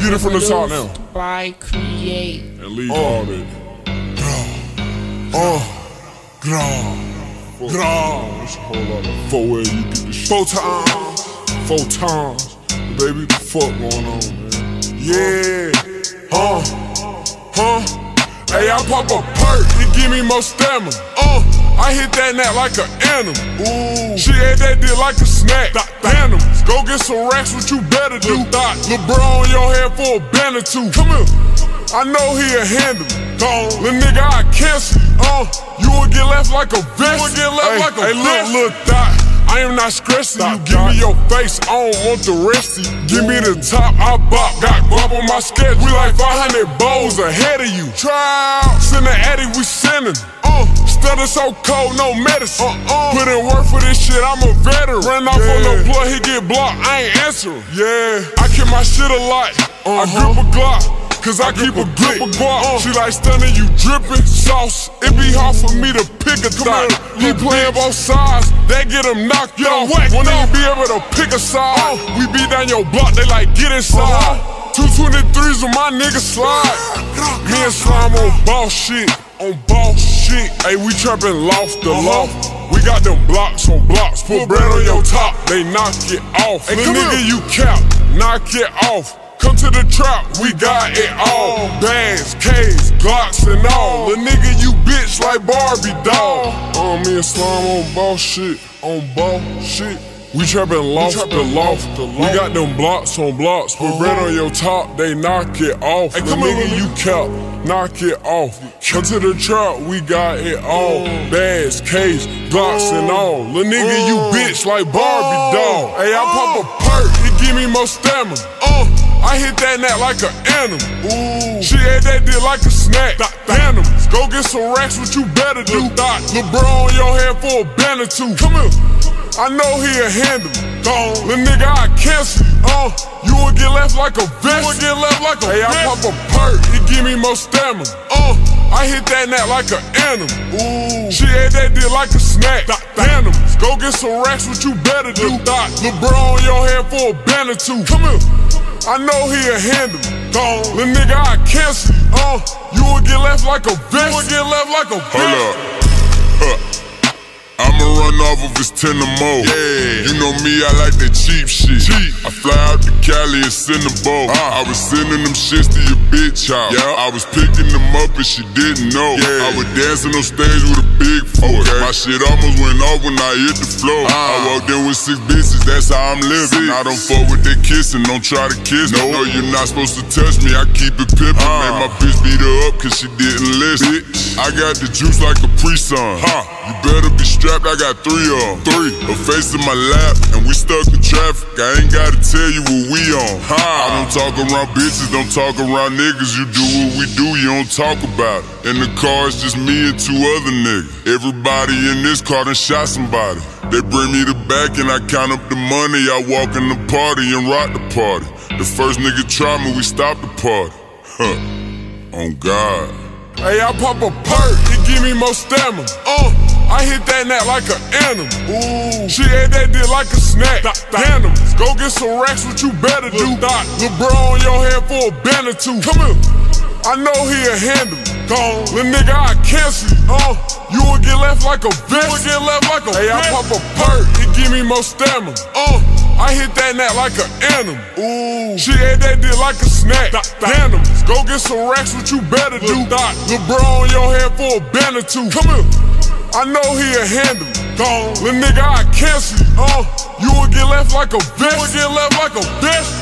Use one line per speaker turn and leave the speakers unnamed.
get it from the top now.
By Create.
And leave all that. It's a whole lot of 4 you get the shit.
4 times.
4 times. Baby, what the fuck going on, man?
Yeah. Hey, I pop a perk, it give me more stamina. I hit that net like an animal. Ooh. She ate that dick like a snack. Animals, go get some racks, what you better do. LeBron on your head for a band or two. Come here. I know he a handle. Lil' nigga, I cancel you. You will get left like a vest. Hey, look, Dot. I am not stressing you. Give me your face, I don't want the rest of you. Give me the top, I bop. Got guap on my sketch. We like 500 bowls ahead of you. Try out. Send the addy, we sending. Stutter so cold, no medicine. Put in work for this shit, I'm a veteran. Run off on the blood, he get blocked, I ain't answering. Yeah, I keep my shit a lot. I grip a Glock, cause I keep a grip of guap. She like stunning, you dripping sauce. It be hard for me to pick a thought. He playing both sides, that get him knocked off. Won't even be able to pick a side. We beat down your block, they like get inside. 223s on my nigga slide. Me and Slime on boss shit. Hey, we trappin' loft to loft. We got them blocks on blocks. Put bread on your top, they knock it off. Hey, little nigga, you cap, knock it off. Come to the trap, we got it all. Bags, K's, Glocks and all. Little nigga, you bitch like Barbie doll. Me and Slime on boss shit, We trappin' loft to loft. We got them blocks on blocks. Put bread on your top, they knock it off. Hey, come nigga, you cap, knock it off. Come to the trap, we got it all. Bags, K's, Glocks and all. Lil' nigga, you bitch like Barbie doll. Hey, I pop a perk, it give me more stamina. I hit that net like an animal. She ate that dick like a snack. Animals, go get some racks, what you better do. LeBron on your head for a band or two. Come here. I know he a handle. Lil' nigga, I cancel you. You will get left like a vest. Hey, I pop a perk, it give me more stamina. I hit that net like an animal. She ate that dick like a snack. Animals, go get some racks, what you better do. LeBron on your head for a band or two. Come here. I know he a handle. Lil' nigga, I cancel you. You will get left like a vest.
Hold up. I'ma run off of his 10 or more. Yeah. You know me, I like that cheap shit. I fly out to Cali and send a boat. I was sending them shits to your bitch house. I was picking them up and she didn't know. I was dancing on stage with a big force. My shit almost went off when I hit the floor. I walked in with 6 bitches, that's how I'm living. I don't fuck with that kissing, don't try to kiss me. No, you're not supposed to touch me, I keep it pimpin'. Made my bitch beat her up cause she didn't listen. I got the juice like a Pre-Sun. You better be strapped, I got 3 of them. Her face in my lap, and we stuck in traffic. I ain't gotta tell you what we on. I don't talk around bitches, don't talk around niggas. You do what we do, you don't talk about it. In the car, it's just me and 2 other niggas. Everybody in this car done shot somebody. They bring me the back and I count up the money. I walk in the party and rock the party. The first nigga try me, we stop the party. On God.
Hey, I pop a perk, it give me more stamina. I hit that net like an animal. She ate that dick like a snack. Animals, go get some racks, what you better do. LeBron on your head for a band or two. Come here. I know he a handle. Lil' nigga, I cancel you. You will get left like a vest. Hey, I pop a perk, it give me more stamina. I hit that net like an animal. She ate that dick like a snack. Animals, go get some racks, what you better do. LeBron on your head for a band or two. Come here. I know he a handle. Lil' nigga, I cancel you. You will get left like a vest.